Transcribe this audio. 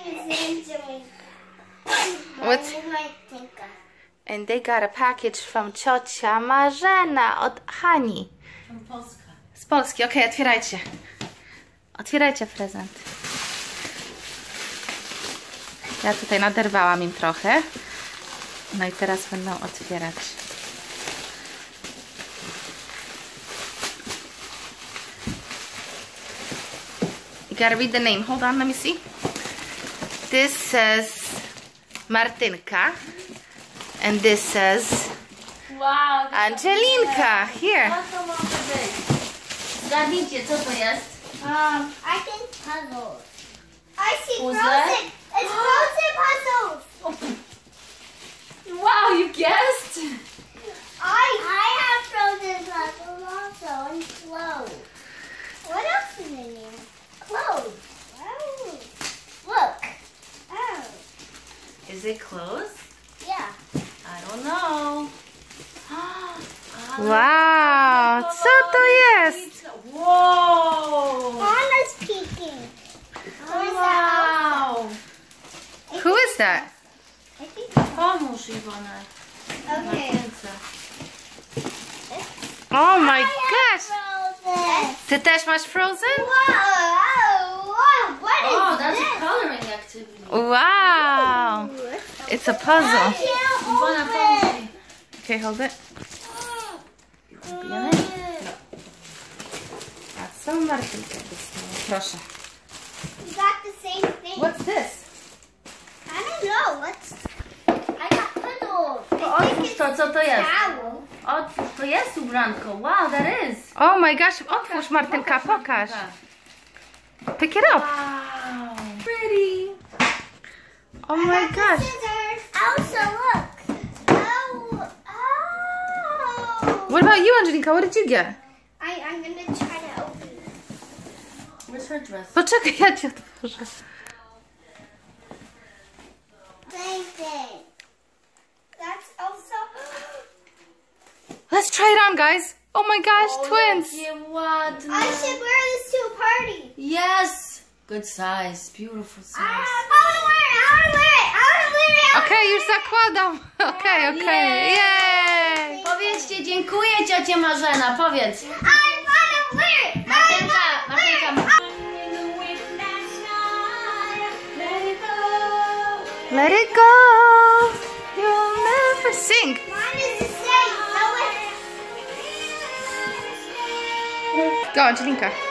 name is Angelina. What's... And they got a package from Ciocia Marzena od Hani. Z Polski. Okej, otwierajcie. Otwierajcie prezent. Ja tutaj naderwałam im trochę. No i teraz będą otwierać. You gotta read the name. Hold on, let me see. This says Martynka. And this says wow, Angelinka. Here. Co to może być? Zgadnijcie, co to jest? I think puzzles. I see Puzzle? frozen. It's frozen puzzles. Wow, you guessed? I have frozen puzzles also and clothes. What else is in here? Clothes. Oh. Look. Oh. Is it clothes? Yeah. I don't know. Wow, co to jest? Wow! Anna's peeking. Wow! Who is that? I think. Pomóż, Iwona. Okay. Oh my gosh. Frozen. Ty też masz Frozen? Whoa! What is Oh, that's this? a coloring activity. Wow. It's a puzzle. Iwona, pomóż mi. Okay, hold it. Zabijamy? No. A co Martynka dostała? Proszę. You got the same thing. What's this? I don't know. I got puzzles. To otwórz to, co to jest? Owl. Otwórz, to jest ubranko. Wow, that is. Oh my gosh, otwórz Martynka, pokaż. Pick it up. Wow. Pretty. Oh my gosh. Scissors. Also, look. Oh. What about you, Angelika? What did you get? I'm gonna try to open it. Where's her dress? Poczekaj, ja ci otworzę. Same thing. That's also. Let's try it on, guys. Oh my gosh, twins. Jakie ładne. I should wear this to a party. Yes. Good size. Beautiful size. I wanna wear it. I wanna wear it. I wanna wear it. Okej, już zakładam. Okej. Yay! Powiedzcie, dziękuję, ciocia Marzena. Powiedz. I wanna wear it. Martynka, Martynka. Let it go. You'll never sing. Mine is the same. No, Go, Angelika.